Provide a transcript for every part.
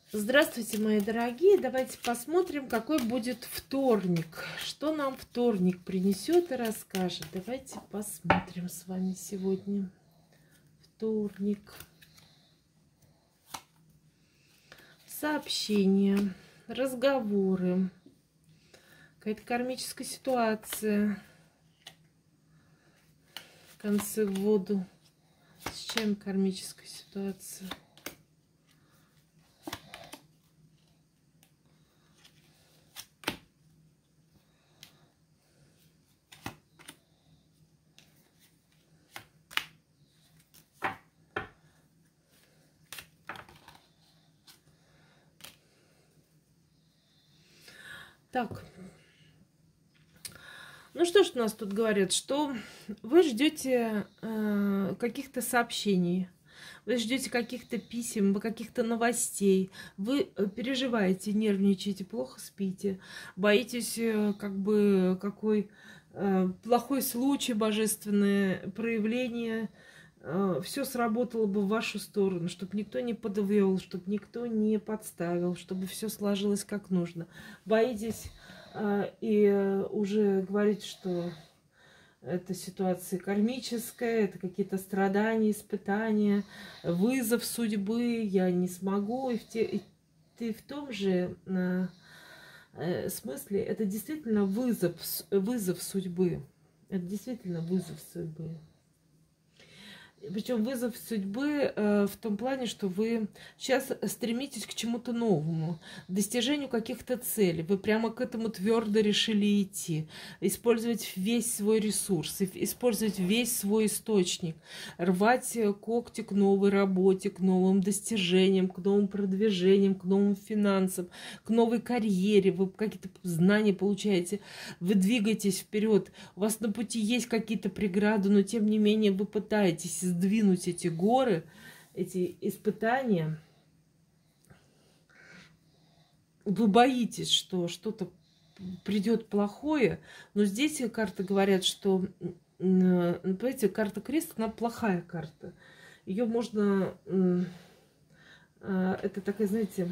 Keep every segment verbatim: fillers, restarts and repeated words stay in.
Здравствуйте, мои дорогие! Давайте посмотрим, какой будет вторник. Что нам вторник принесет и расскажет. Давайте посмотрим с вами сегодня. Вторник. Сообщения, разговоры, какая-то кармическая ситуация. Концы в воду. С чем кармическая ситуация? Так, ну что ж у нас тут говорят, что вы ждете э, каких-то сообщений, вы ждете каких-то писем, каких-то новостей, вы переживаете, нервничаете, плохо спите, боитесь э, как бы какой э, плохой случай, божественное проявление, э, все сработало бы в вашу сторону, чтобы никто не подвел, чтобы никто не подставил, чтобы все сложилось как нужно. Боитесь и уже говорить, что это ситуация кармическая, это какие-то страдания, испытания, вызов судьбы, я не смогу. И в, те, и ты в том же э, смысле, это действительно вызов, вызов судьбы. Это действительно вызов судьбы. Причем вызов судьбы э, в том плане, что вы сейчас стремитесь к чему-то новому, к достижению каких-то целей. Вы прямо к этому твердо решили идти, использовать весь свой ресурс, использовать весь свой источник, рвать когти к новой работе, к новым достижениям, к новым продвижениям, к новым финансам, к новой карьере. Вы какие-то знания получаете, вы двигаетесь вперед. У вас на пути есть какие-то преграды, но тем не менее вы пытаетесь сдвинуть эти горы, эти испытания. Вы боитесь, что что-то придет плохое, но здесь карты говорят, что, понимаете, карта крест, она плохая карта. Ее можно, это такая, знаете,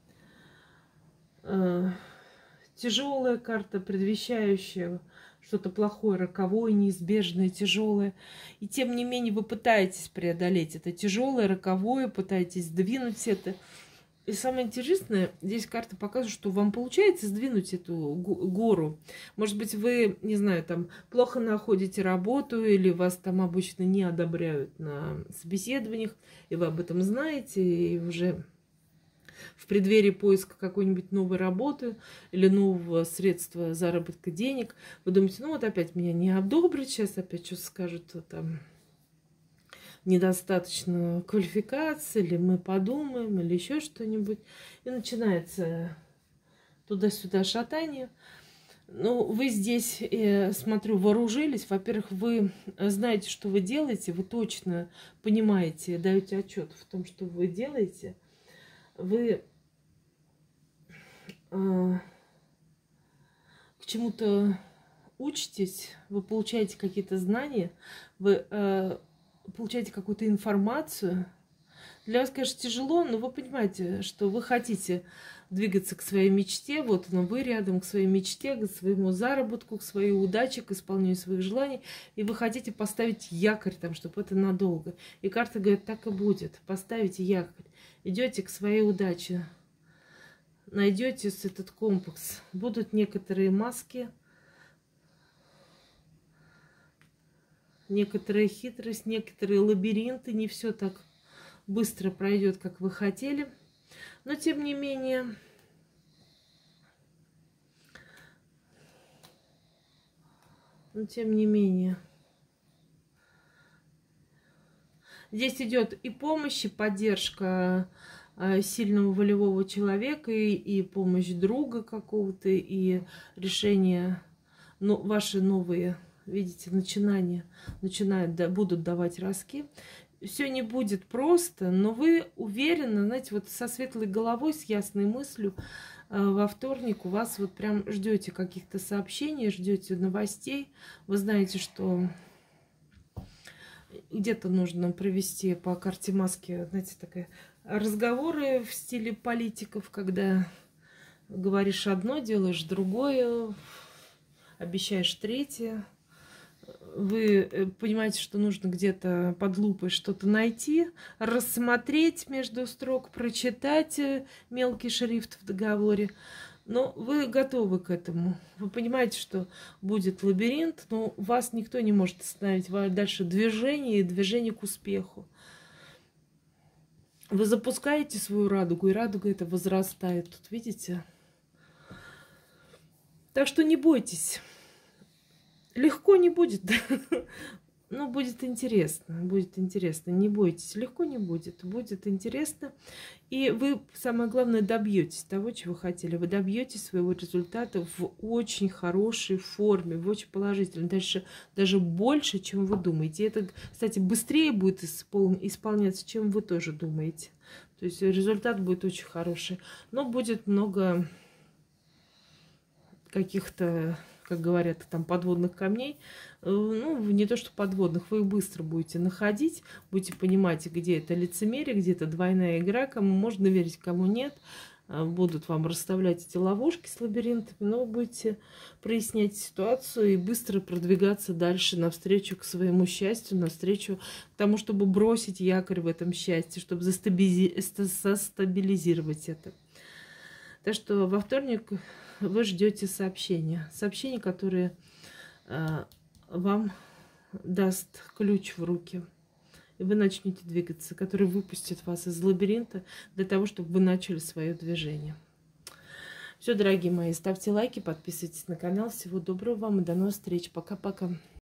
тяжелая карта, предвещающая что-то плохое, роковое, неизбежное, тяжелое. И тем не менее вы пытаетесь преодолеть это тяжелое, роковое, пытаетесь сдвинуть это. И самое интересное, здесь карта показывает, что вам получается сдвинуть эту гору. Может быть, вы, не знаю, там плохо находите работу, или вас там обычно не одобряют на собеседованиях, и вы об этом знаете, и уже в преддверии поиска какой-нибудь новой работы или нового средства заработка денег, вы думаете, ну вот опять меня не одобрят, сейчас опять что-то скажут, там недостаточно квалификации, или мы подумаем, или еще что-нибудь. И начинается туда-сюда шатание. Ну, вы здесь, э, смотрю, вооружились. Во-первых, вы знаете, что вы делаете, вы точно понимаете, даете отчет в том, что вы делаете. Вы э, к чему-то учитесь, вы получаете какие-то знания, вы э, получаете какую-то информацию. Для вас, конечно, тяжело, но вы понимаете, что вы хотите двигаться к своей мечте. Вот оно, вы рядом к своей мечте, к своему заработку, к своей удаче, к исполнению своих желаний. И вы хотите поставить якорь там, чтобы это надолго. И карта говорит, так и будет. Поставите якорь. Идете к своей удаче. Найдете этот комплекс. Будут некоторые маски, некоторая хитрость, некоторые лабиринты. Не все так быстро пройдет, как вы хотели. Но тем не менее, но тем не менее, здесь идет и помощь, и поддержка сильного волевого человека, и, и помощь друга какого-то, и решение, ну, ваши новые, видите, начинания начинают, да, будут давать ростки. Все не будет просто, но вы уверены, знаете, вот со светлой головой, с ясной мыслью во вторник у вас вот прям ждете каких-то сообщений, ждете новостей. Вы знаете, что где-то нужно провести по карте маски, знаете, такая разговоры в стиле политиков, когда говоришь одно, делаешь другое, обещаешь третье. Вы понимаете, что нужно где-то под лупой что-то найти, рассмотреть между строк, прочитать мелкий шрифт в договоре. Но вы готовы к этому. Вы понимаете, что будет лабиринт, но вас никто не может остановить. Дальше движение и движение к успеху. Вы запускаете свою радугу, и радуга эта возрастает. Тут видите? Так что не бойтесь. Легко не будет, но будет интересно, будет интересно. Не бойтесь, легко не будет, будет интересно. И вы, самое главное, добьетесь того, чего хотели. Вы добьетесь своего результата в очень хорошей форме, в очень положительной, дальше даже больше, чем вы думаете. И это, кстати, быстрее будет испол... исполняться, чем вы тоже думаете. То есть результат будет очень хороший, но будет много каких-то, как говорят, там подводных камней. Ну, не то, что подводных, вы их быстро будете находить, будете понимать, где это лицемерие, где это двойная игра, кому можно верить, кому нет. Будут вам расставлять эти ловушки с лабиринтами, но вы будете прояснять ситуацию и быстро продвигаться дальше навстречу к своему счастью, навстречу к тому, чтобы бросить якорь в этом счастье, чтобы застабилизировать это. Так что во вторник вы ждете сообщения. Сообщения, которые э, вам даст ключ в руки. И вы начнете двигаться, который выпустит вас из лабиринта для того, чтобы вы начали свое движение. Все, дорогие мои, ставьте лайки, подписывайтесь на канал. Всего доброго вам и до новых встреч. Пока-пока.